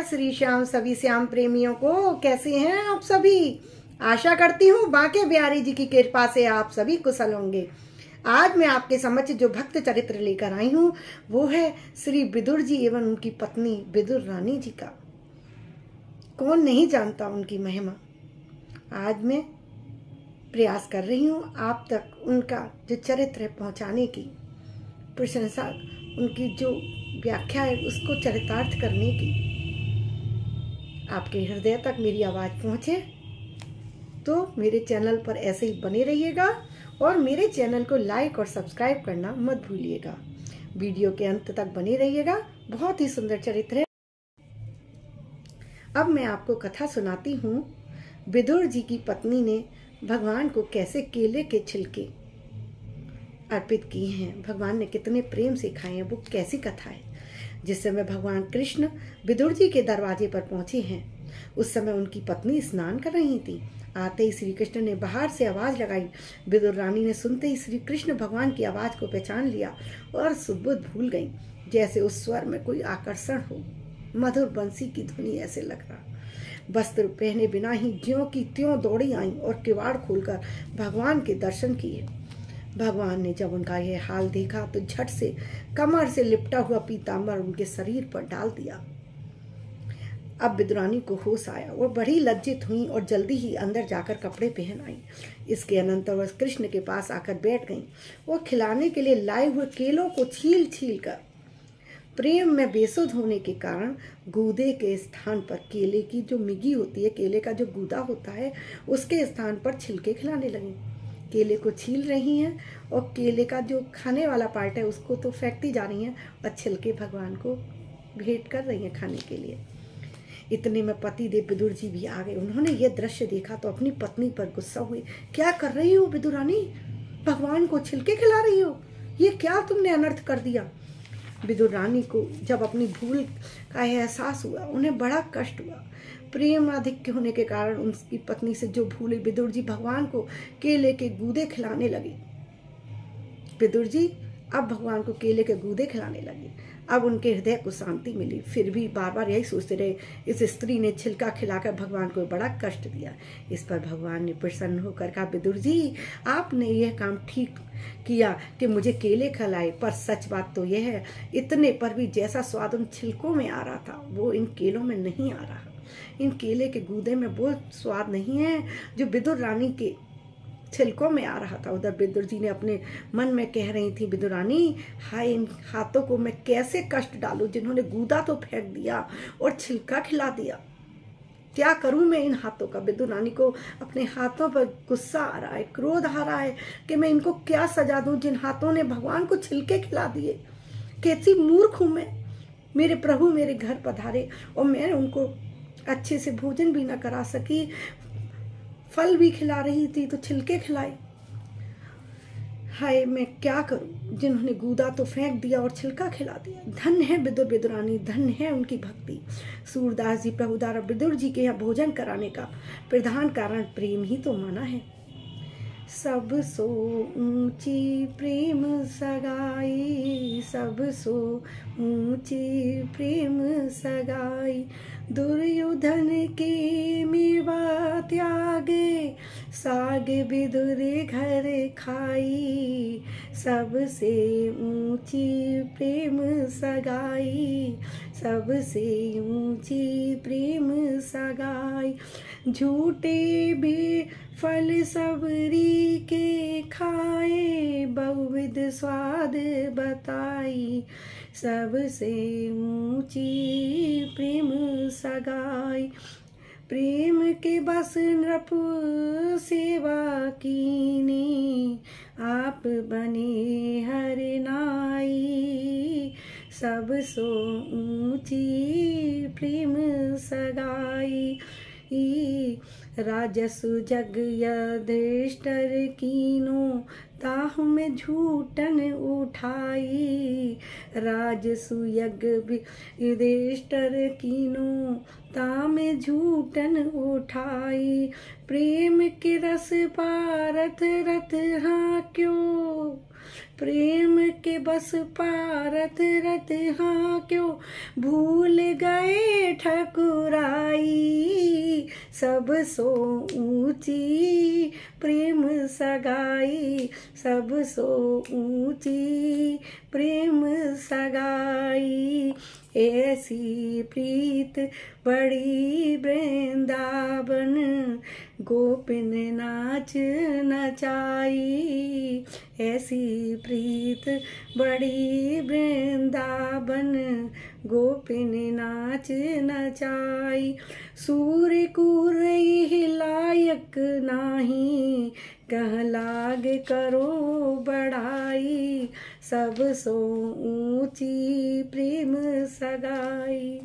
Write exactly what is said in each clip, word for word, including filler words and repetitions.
श्री श्याम सभी श्याम प्रेमियों को। कैसे हैं आप सभी? आशा करती हूँ बांके बिहारी जी की कृपा से आप सभी कुशल होंगे। आज मैं आपके समक्ष जो भक्त चरित्र लेकर आई हूँ वो है श्री विदुर जी एवं उनकी पत्नी विदुर रानी जी का। कौन नहीं जानता उनकी महिमा। आज मैं प्रयास कर रही हूँ आप तक उनका जो चरित्र है पहुँचाने की, प्रशंसा, उनकी जो व्याख्या है उसको चरितार्थ करने की। आपके हृदय तक मेरी आवाज़ पहुँचे तो मेरे चैनल पर ऐसे ही बने रहिएगा और मेरे चैनल को लाइक और सब्सक्राइब करना मत भूलिएगा। वीडियो के अंत तक बने रहिएगा, बहुत ही सुंदर चरित्र है। अब मैं आपको कथा सुनाती हूँ विदुर जी की पत्नी ने भगवान को कैसे केले के छिलके अर्पित किए हैं, भगवान ने कितने प्रेम से खाए हैं, वो कैसी कथा है। जिस समय भगवान कृष्ण विदुर जी के दरवाजे पर पहुंचे हैं उस समय उनकी पत्नी स्नान कर रही थी। आते ही श्री कृष्ण ने बाहर से आवाज लगाई। विदुर रानी ने सुनते ही श्री कृष्ण भगवान की आवाज को पहचान लिया और सुबुद्ध भूल गई। जैसे उस स्वर में कोई आकर्षण हो, मधुर बंसी की ध्वनि ऐसे लग रहा। वस्त्र पहने बिना ही ज्यों की त्यों दौड़ी आई और किवाड़ खोलकर भगवान के दर्शन किए। भगवान ने जब उनका यह हाल देखा तो झट से कमर से लिपटा हुआ पीताम्बर उनके शरीर पर डाल दिया। अब विदुरानी को होश आया, वो बड़ी लज्जित हुई और जल्दी ही अंदर जाकर कपड़े पहन आई। इसके अनंतर वह कृष्ण के पास आकर बैठ गईं। वो खिलाने के लिए लाए हुए केलों को छील छील कर प्रेम में बेसुध होने के कारण गूदे के स्थान पर केले की जो मिगी होती है, केले का जो गूदा होता है, उसके स्थान पर छिलके खिलाने लगी। केले को छील रही हैं और केले का जो खाने वाला पार्ट है उसको तो फेंकती जा रही हैं और छिलके भगवान को भेंट कर रही हैं खाने के लिए। इतने में पति देव विदुर जी भी आ गए। उन्होंने ये दृश्य देखा तो अपनी पत्नी पर गुस्सा हुए। क्या कर रही हो विदुरानी? भगवान को छिलके खिला रही हो, ये क्या तुमने अनर्थ कर दिया? विदुर रानी को जब अपनी भूल का एहसास हुआ उन्हें बड़ा कष्ट हुआ। प्रेम अधिक होने के कारण उनकी पत्नी से जो भूले, विदुर जी भगवान को केले के गूदे खिलाने लगे। विदुर जी अब भगवान को केले के गूदे खिलाने लगे। अब उनके हृदय को शांति मिली। फिर भी बार बार यही सोचते रहे, इस स्त्री ने छिलका खिलाकर भगवान को बड़ा कष्ट दिया। इस पर भगवान ने प्रसन्न होकर कहा, विदुर जी आपने यह काम ठीक किया कि मुझे केले खिलाए, पर सच बात तो यह है इतने पर भी जैसा स्वाद उन छिलकों में आ रहा था वो इन केलों में नहीं आ रहा। इन केले के गूदे में वो स्वाद नहीं है जो विदुर रानी के छिलकों में आ रहा था। उधर विदुर जी ने अपने मन में कह रही थी, विदुरानी हाय, इन हाथों को मैं कैसे कष्ट डालूं जिन्होंने गूदा तो फेंक दिया और छिलका खिला दिया। क्या करूं मैं इन हाथों का? विदुरानी को अपने हाथों पर गुस्सा आ रहा है, क्रोध आ रहा है कि मैं इनको क्या सजा दूं जिन हाथों ने भगवान को छिलके खिला दिए। कैसी मूर्ख हूं मैं। मेरे प्रभु मेरे घर पधारे और मैं उनको अच्छे से भोजन भी न करा सकी, फल भी खिला रही थी तो छिलके खिलाए। हाय मैं क्या करूं जिन्होंने गूदा तो फेंक दिया और छिलका खिला दिया। धन्य है विदुर विदुरानी, धन्य है उनकी भक्ति। सूरदास जी प्रभु द्वारा विदुर जी के यहाँ भोजन कराने का प्रधान कारण प्रेम ही तो माना है। सब सो ऊंची प्रेम सगाई, सब सो ऊंची प्रेम सगाई, दुर्योधन के मेवा त्यागे, साग विदुर घर खाई, सबसे ऊंची प्रेम सगाई, सबसे ऊंची प्रेम सगाई, झूठे बे फल सबरी के खाए, बहुविध स्वाद बताई, सबसे ऊंची प्रेम सगाई, प्रेम के बस नृप सेवा कीनी, आप बने हर नाई, सब सो ऊंची प्रेम सगाई, राजसु जग युधिष्ठिर कीनो ताहु में झूठन उठाई। राजसु यज्ञ युधिष्ठिर कीनो ता में झूठन उठाई। प्रेम के रस पारत रत हाँ क्यों, प्रेम के बस पारत रत हाँ क्यों, भूल गए ठकुराई। सब सो ऊंची प्रेम सगाई, सब सो ऊंची प्रेम सगाई। ऐसी प्रीत बड़ी वृंदावन, गोपिन नाच नचाई। ऐसी प्रीत बड़ी वृंदावन, गोपिन नाच नचाई। सूर्य कुरई लायक नाही, कह लाग करो बढ़ाई। सब सो ऊंची प्रेम सगाई।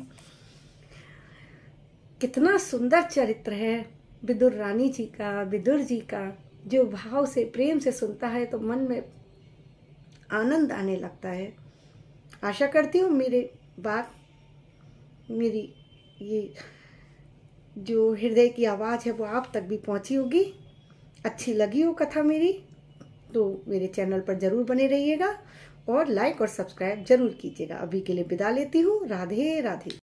कितना सुंदर चरित्र है विदुर रानी जी का, विदुर जी का। जो भाव से प्रेम से सुनता है तो मन में आनंद आने लगता है। आशा करती हूँ मेरे बात, मेरी ये जो हृदय की आवाज़ है वो आप तक भी पहुँची होगी। अच्छी लगी हो कथा मेरी तो मेरे चैनल पर ज़रूर बने रहिएगा और लाइक और सब्सक्राइब जरूर कीजिएगा। अभी के लिए विदा लेती हूँ। राधे राधे।